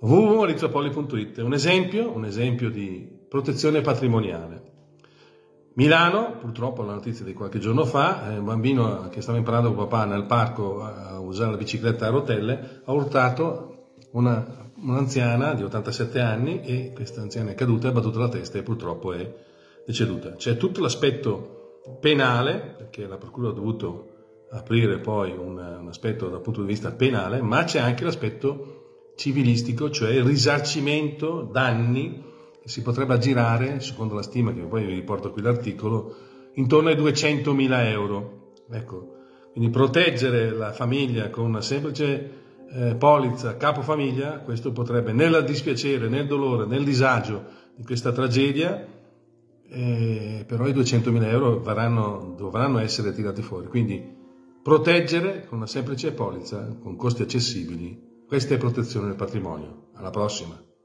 www.maurizioppolli.it, un esempio di protezione patrimoniale. Milano, purtroppo la notizia di qualche giorno fa, un bambino che stava imparando con papà nel parco a usare la bicicletta a rotelle ha urtato un'anziana di 87 anni e questa anziana è caduta, ha battuto la testa e purtroppo è deceduta. C'è tutto l'aspetto penale, perché la procura ha dovuto aprire poi un aspetto dal punto di vista penale, ma c'è anche l'aspetto civilistico, cioè il risarcimento danni che si potrebbe aggirare, secondo la stima che poi vi riporto qui l'articolo, intorno ai 200.000 euro. Ecco, quindi proteggere la famiglia con una semplice polizza capofamiglia, questo potrebbe nel dispiacere, nel dolore, nel disagio di questa tragedia, però i 200.000 euro dovranno essere tirati fuori. Quindi proteggere con una semplice polizza, con costi accessibili, questa è protezione del patrimonio. Alla prossima!